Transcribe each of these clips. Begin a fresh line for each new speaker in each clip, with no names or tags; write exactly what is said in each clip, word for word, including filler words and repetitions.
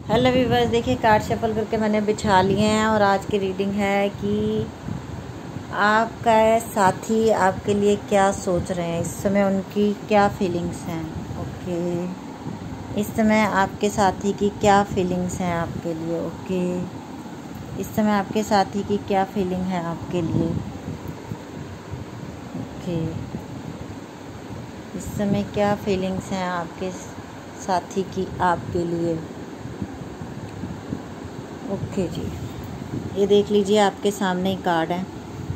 Hello viewers, देखिए card shuffle करके मैंने बिछा लिए हैं और आज की रीडिंग है कि आपका साथी आपके लिए क्या सोच रहे हैं, इस समय उनकी क्या फीलिंग्स हैं। ओके, इस समय आपके साथी की क्या फीलिंग्स हैं आपके लिए। ओके, इस समय आपके साथी की क्या फीलिंग है आपके लिए। ओके, इस समय क्या फीलिंग्स हैं आपके साथी की आपके लिए। ओके जी, ये देख लीजिए आपके सामने ही कार्ड है।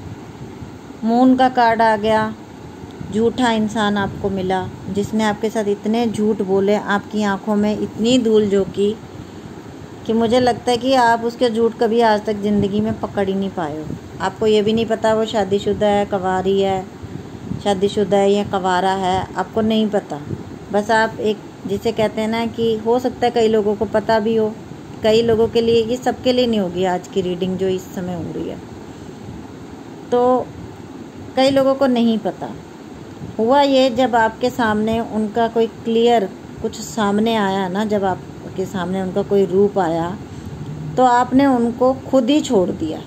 मून का कार्ड आ गया। झूठा इंसान आपको मिला जिसने आपके साथ इतने झूठ बोले, आपकी आंखों में इतनी धूल झोंकी कि मुझे लगता है कि आप उसके झूठ कभी आज तक ज़िंदगी में पकड़ ही नहीं पाए हो। आपको ये भी नहीं पता वो शादीशुदा है, कवारी है, शादीशुदा है या कवारा है, आपको नहीं पता। बस आप एक, जिसे कहते हैं ना कि हो सकता है कई लोगों को पता भी हो, कई लोगों के लिए, ये सबके लिए नहीं होगी आज की रीडिंग जो इस समय हो रही है। तो कई लोगों को नहीं पता। हुआ ये, जब आपके सामने उनका कोई क्लियर कुछ सामने आया ना, जब आपके सामने उनका कोई रूप आया तो आपने उनको खुद ही छोड़ दिया।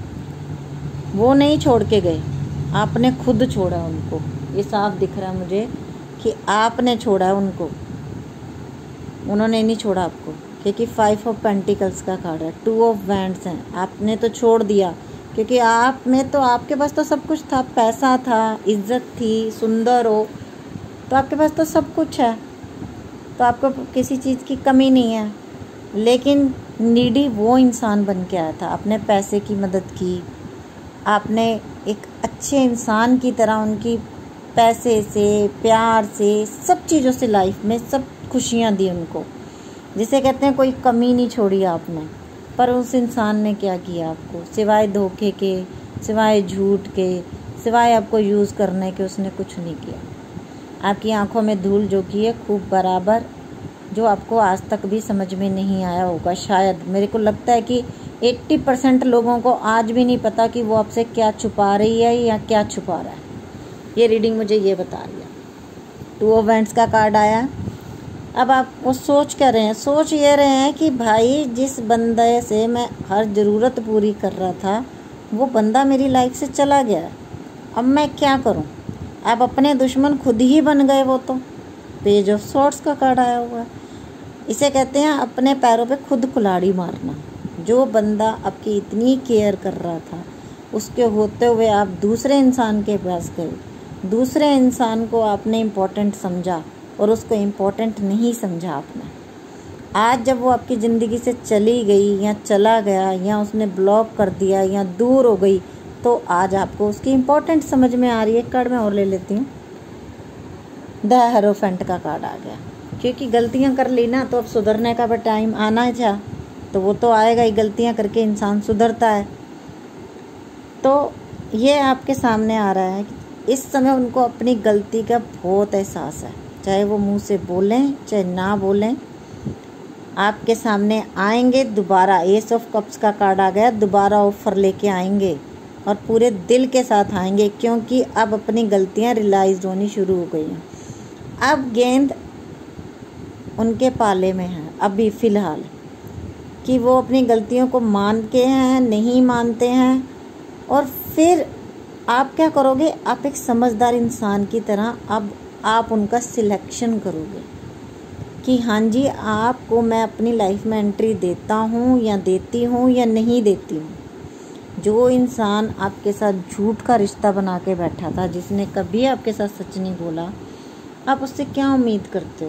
वो नहीं छोड़ के गए, आपने खुद छोड़ा उनको। ये साफ दिख रहा है मुझे कि आपने छोड़ा उनको, उन्होंने नहीं छोड़ा आपको, क्योंकि फाइव ऑफ पेंटिकल्स का कार्ड है, टू ऑफ वैंड्स हैं। आपने तो छोड़ दिया क्योंकि आप में तो, आपके पास तो सब कुछ था, पैसा था, इज्जत थी, सुंदर हो, तो आपके पास तो सब कुछ है, तो आपको किसी चीज़ की कमी नहीं है। लेकिन नीडी वो इंसान बन के आया था। आपने पैसे की मदद की, आपने एक अच्छे इंसान की तरह उनकी पैसे से, प्यार से, सब चीज़ों से, लाइफ में सब खुशियाँ दी उनको, जिसे कहते हैं कोई कमी नहीं छोड़ी आपने। पर उस इंसान ने क्या किया आपको, सिवाय धोखे के, सिवाय झूठ के, सिवाय आपको यूज़ करने के, उसने कुछ नहीं किया। आपकी आंखों में धूल झोंकी है खूब बराबर, जो आपको आज तक भी समझ में नहीं आया होगा। शायद मेरे को लगता है कि अस्सी परसेंट लोगों को आज भी नहीं पता कि वो आपसे क्या छुपा रही है या क्या छुपा रहा है। ये रीडिंग मुझे ये बता रही है। टू ऑफ वैंड्स का कार्ड आया। अब आप वो सोच कर रहे हैं, सोच ये रहे हैं कि भाई जिस बंदे से मैं हर ज़रूरत पूरी कर रहा था, वो बंदा मेरी लाइफ से चला गया, अब मैं क्या करूं। आप अपने दुश्मन खुद ही बन गए। वो तो पेज ऑफ स्वॉर्ड्स का कार्ड आया हुआ है। इसे कहते हैं अपने पैरों पे खुद कुल्हाड़ी मारना। जो बंदा आपकी इतनी केयर कर रहा था, उसके होते हुए आप दूसरे इंसान के पास गए, दूसरे इंसान को आपने इम्पोर्टेंट समझा और उसको इम्पोर्टेंट नहीं समझा आपने। आज जब वो आपकी ज़िंदगी से चली गई या चला गया या उसने ब्लॉक कर दिया या दूर हो गई, तो आज आपको उसकी इम्पोर्टेंट समझ में आ रही है। कार्ड मैं और ले लेती हूँ। द हेरोफेंट का कार्ड आ गया, क्योंकि गलतियाँ कर ली ना, तो अब सुधरने का भी टाइम आना था, तो वो तो आएगा ही। गलतियाँ करके इंसान सुधरता है। तो ये आपके सामने आ रहा है कि इस समय उनको अपनी गलती का बहुत एहसास है, चाहे वो मुंह से बोलें चाहे ना बोलें। आपके सामने आएंगे दोबारा। एस ऑफ कप्स का कार्ड आ गया, दोबारा ऑफर लेके आएंगे और पूरे दिल के साथ आएंगे, क्योंकि अब अपनी गलतियां रियलाइज होनी शुरू हो गई हैं। अब गेंद उनके पाले में है अभी फ़िलहाल, कि वो अपनी गलतियों को मान के हैं, नहीं मानते हैं। और फिर आप क्या करोगे, आप एक समझदार इंसान की तरह अब आप उनका सिलेक्शन करोगे कि हाँ जी, आपको मैं अपनी लाइफ में एंट्री देता हूँ या देती हूँ या नहीं देती हूँ। जो इंसान आपके साथ झूठ का रिश्ता बना के बैठा था, जिसने कभी आपके साथ सच नहीं बोला, आप उससे क्या उम्मीद करते हो।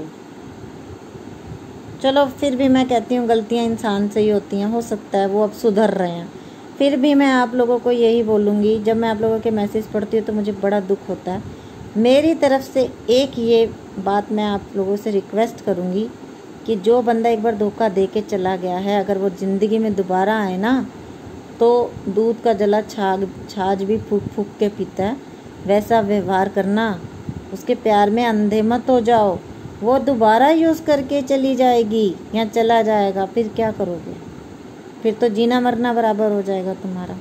चलो फिर भी मैं कहती हूँ गलतियाँ इंसान से ही होती हैं, हो सकता है वो अब सुधर रहे हैं। फिर भी मैं आप लोगों को यही बोलूँगी, जब मैं आप लोगों के मैसेज पढ़ती हूँ तो मुझे बड़ा दुख होता है। मेरी तरफ से एक ये बात मैं आप लोगों से रिक्वेस्ट करूँगी कि जो बंदा एक बार धोखा दे के चला गया है, अगर वो ज़िंदगी में दोबारा आए ना, तो दूध का जला छाग छाछ भी फूक फूक के पीता है, वैसा व्यवहार करना। उसके प्यार में अंधे मत हो जाओ। वो दोबारा यूज़ करके चली जाएगी या चला जाएगा, फिर क्या करोगे। फिर तो जीना मरना बराबर हो जाएगा तुम्हारा।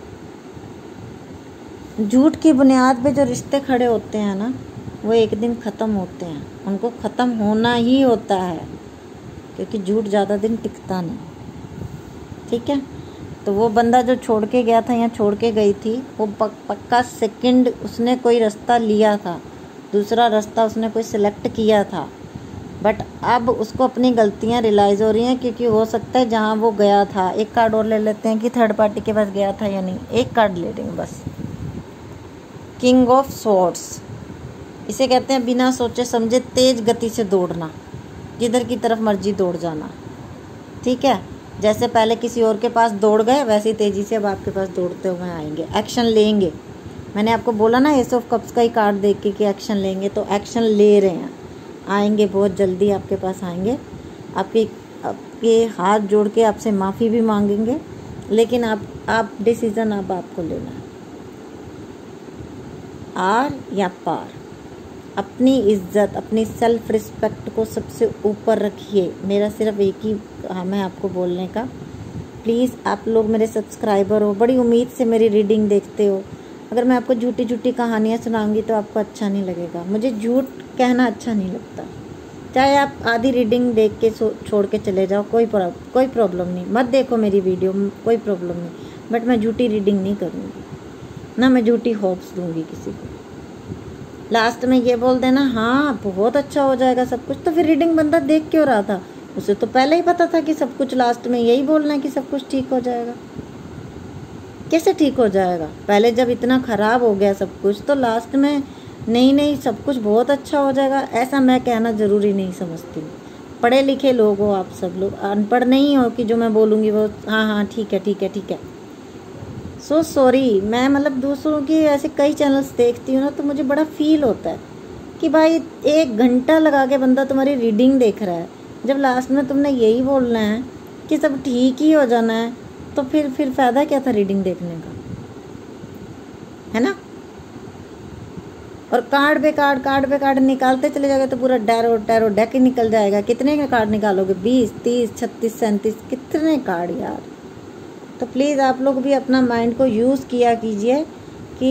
झूठ की बुनियाद पे जो रिश्ते खड़े होते हैं ना, वो एक दिन ख़त्म होते हैं, उनको ख़त्म होना ही होता है। क्योंकि झूठ ज़्यादा दिन टिकता नहीं, ठीक है। तो वो बंदा जो छोड़ के गया था या छोड़ के गई थी, वो पक, पक्का सेकंड उसने कोई रास्ता लिया था, दूसरा रास्ता उसने कोई सिलेक्ट किया था, बट अब उसको अपनी गलतियां रियलाइज़ हो रही हैं, क्योंकि हो सकता है जहां वो गया था, एक कार्ड और ले लेते हैं कि थर्ड पार्टी के पास गया था या नहीं, एक कार्ड ले रही हूँ बस। किंग ऑफ स्वॉर्ड्स, इसे कहते हैं बिना सोचे समझे तेज गति से दौड़ना, जिधर की तरफ मर्जी दौड़ जाना, ठीक है। जैसे पहले किसी और के पास दौड़ गए, वैसे ही तेज़ी से अब आपके पास दौड़ते हुए आएंगे, एक्शन लेंगे। मैंने आपको बोला ना एस ऑफ कप्स का ही कार्ड देख के कि एक्शन लेंगे, तो एक्शन ले रहे हैं, आएंगे बहुत जल्दी आपके पास आएंगे। आपके आपके हाथ जोड़ के आपसे माफ़ी भी मांगेंगे, लेकिन आप आप डिसीज़न अब आपको लेना है, आर या पार। अपनी इज्जत, अपनी सेल्फ रिस्पेक्ट को सबसे ऊपर रखिए। मेरा सिर्फ एक ही काम है आपको बोलने का। प्लीज़ आप लोग मेरे सब्सक्राइबर हो, बड़ी उम्मीद से मेरी रीडिंग देखते हो। अगर मैं आपको झूठी झूठी कहानियाँ सुनाऊंगी तो आपको अच्छा नहीं लगेगा। मुझे झूठ कहना अच्छा नहीं लगता। चाहे आप आधी रीडिंग देख के छोड़ के चले जाओ, कोई कोई प्रॉब्लम नहीं, मत देखो मेरी वीडियो, कोई प्रॉब्लम नहीं, बट मैं झूठी रीडिंग नहीं करूँगी, ना मैं झूठी होप्स दूंगी किसी को। लास्ट में ये बोल देना हाँ बहुत अच्छा हो जाएगा सब कुछ, तो फिर रीडिंग बंदा देख क्यों रहा था? उसे तो पहले ही पता था कि सब कुछ लास्ट में यही बोलना है कि सब कुछ ठीक हो जाएगा। कैसे ठीक हो जाएगा? पहले जब इतना ख़राब हो गया सब कुछ, तो लास्ट में नहीं नहीं सब कुछ बहुत अच्छा हो जाएगा, ऐसा मैं कहना ज़रूरी नहीं समझती। पढ़े लिखे लोग हो आप सब लोग, अनपढ़ नहीं हो कि जो मैं बोलूँगी वो हाँ हाँ ठीक है ठीक है ठीक है। सो so सॉरी, मैं मतलब दूसरों की ऐसे कई चैनल्स देखती हूँ ना, तो मुझे बड़ा फील होता है कि भाई एक घंटा लगा के बंदा तुम्हारी रीडिंग देख रहा है, जब लास्ट में तुमने यही बोलना है कि सब ठीक ही हो जाना है, तो फिर फिर फ़ायदा क्या था रीडिंग देखने का, है ना। और कार्ड पे कार्ड कार्ड पे कार्ड निकालते चले जाओगे तो पूरा टैरो टैरो डेक ही निकल जाएगा। कितने के कार्ड निकालोगे? बीस, तीस, छत्तीस, सैंतीस, कितने कार्ड यार। तो प्लीज़ आप लोग भी अपना माइंड को यूज़ किया कीजिए कि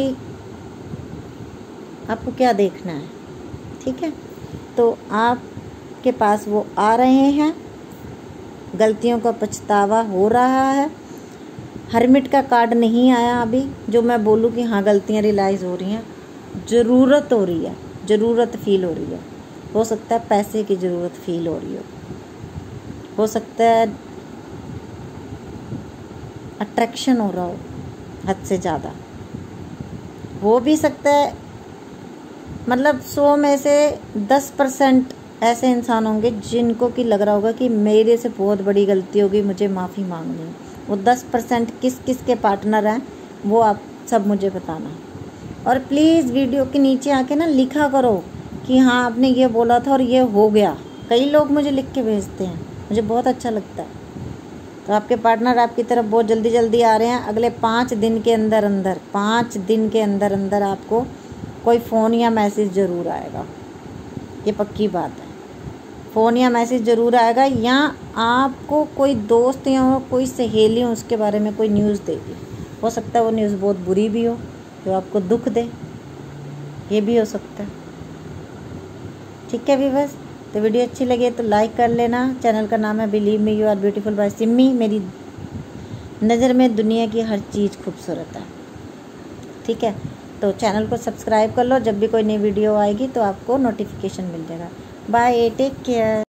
आपको क्या देखना है, ठीक है। तो आपके पास वो आ रहे हैं, गलतियों का पछतावा हो रहा है। हर्मिट का कार्ड नहीं आया अभी, जो मैं बोलूँ कि हाँ गलतियाँ रियलाइज़ हो रही हैं, ज़रूरत हो रही है, ज़रूरत फील हो रही है। हो सकता है पैसे की ज़रूरत फील हो रही हो हो सकता है अट्रैक्शन हो रहा हो हद से ज़्यादा, हो भी सकता है। मतलब सौ में से दस परसेंट ऐसे इंसान होंगे जिनको कि लग रहा होगा कि मेरे से बहुत बड़ी गलती होगी, मुझे माफ़ी मांगनी है। वो दस परसेंट किस किस के पार्टनर हैं वो आप सब मुझे बताना। और प्लीज़ वीडियो के नीचे आके ना लिखा करो कि हाँ आपने ये बोला था और ये हो गया। कई लोग मुझे लिख के भेजते हैं, मुझे बहुत अच्छा लगता है। तो आपके पार्टनर आपकी तरफ बहुत जल्दी जल्दी आ रहे हैं। अगले पाँच दिन के अंदर अंदर पाँच दिन के अंदर अंदर आपको कोई फ़ोन या मैसेज ज़रूर आएगा, ये पक्की बात है। फ़ोन या मैसेज ज़रूर आएगा, या आपको कोई दोस्त या कोई सहेली हो उसके बारे में कोई न्यूज़ देगी। हो सकता है वो न्यूज़ बहुत बुरी भी हो, जो आपको दुख दे, ये भी हो सकता है, ठीक है व्यूअर्स। तो वीडियो अच्छी लगे तो लाइक कर लेना। चैनल का नाम है believe me you are beautiful by Simmi. मेरी नज़र में दुनिया की हर चीज़ खूबसूरत है, ठीक है। तो चैनल को सब्सक्राइब कर लो, जब भी कोई नई वीडियो आएगी तो आपको नोटिफिकेशन मिल जाएगा। Bye, take care.